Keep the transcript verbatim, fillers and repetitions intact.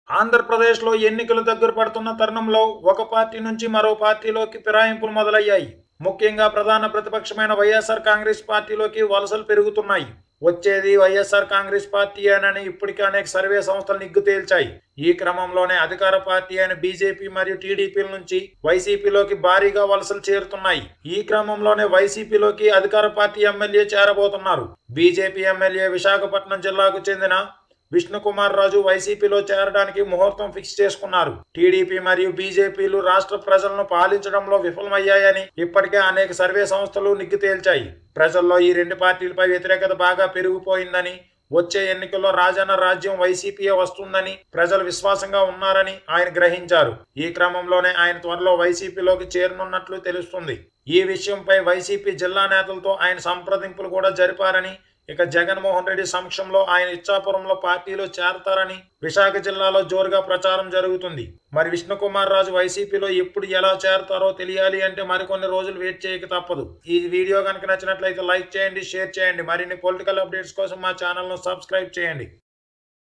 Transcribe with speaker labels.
Speaker 1: ఆంధ్రప్రదేశ్లో ఎన్నికలు దగ్గర పడుతున్న తరుణంలో ఒక పార్టీ నుంచి మరో పార్టీలోకి ఫిరాయింపులు మొదలయ్యాయి. ముఖ్యంగా ప్రధాన ప్రతిపక్షమైన వైఎస్ఆర్ కాంగ్రెస్ పార్టీలోకి వలసలు పెరుగుతున్నాయి. వచ్చేది వైఎస్ఆర్ కాంగ్రెస్ పార్టీయేనని ఇప్పటికే అనేక సర్వే సంస్థలు నిగ్గు తేల్చాయి. ఈ క్రమంలోనే అధికార పార్టీ అయిన బీజేపీ మరియు టీడీపీల నుంచి వైసీపీలోకి భారీగా వలసలు చేరుతున్నాయి. ఈ క్రమంలోనే వైసీపీలోకి అధికార పార్టీ ఎమ్మెల్యే చేరబోతున్నారు. బీజేపీ ఎమ్మెల్యే విశాఖపట్నం జిల్లాకు చెందిన విష్ణుకుమార్ రాజు వైసీపీలో చేరడానికి ముహూర్తం ఫిక్స్ చేసుకున్నారు. టీడీపీ మరియు బీజేపీలు రాష్ట్ర ప్రజలను పాలించడంలో విఫలమయ్యాయని ఇప్పటికే అనేక సర్వే సంస్థలు నిగ్గు తేల్చాయి. ప్రజల్లో ఈ రెండు పార్టీలపై వ్యతిరేకత బాగా పెరిగిపోయిందని, వచ్చే ఎన్నికల్లో రాజన్న రాజ్యం వైసీపీయే వస్తుందని ప్రజలు విశ్వాసంగా ఉన్నారని ఆయన గ్రహించారు. ఈ క్రమంలోనే ఆయన త్వరలో వైసీపీలోకి చేరనున్నట్లు తెలుస్తుంది. ఈ విషయంపై వైసీపీ జిల్లా నేతలతో ఆయన సంప్రదింపులు కూడా జరిపారని, ఇక జగన్మోహన్ రెడ్డి సమక్షంలో ఆయన ఇచ్చాపురంలో పార్టీలో చేరతారని విశాఖ జిల్లాలో జోరుగా ప్రచారం జరుగుతుంది. మరి విష్ణుకుమార్ రాజు వైసీపీలో ఎప్పుడు ఎలా చేరతారో తెలియాలి అంటే మరికొన్ని రోజులు వెయిట్ చేయక తప్పదు. ఈ వీడియో కనుక నచ్చినట్లయితే లైక్ చేయండి, షేర్ చేయండి. మరిన్ని పొలిటికల్ అప్డేట్స్ కోసం మా ఛానల్ను సబ్స్క్రైబ్ చేయండి.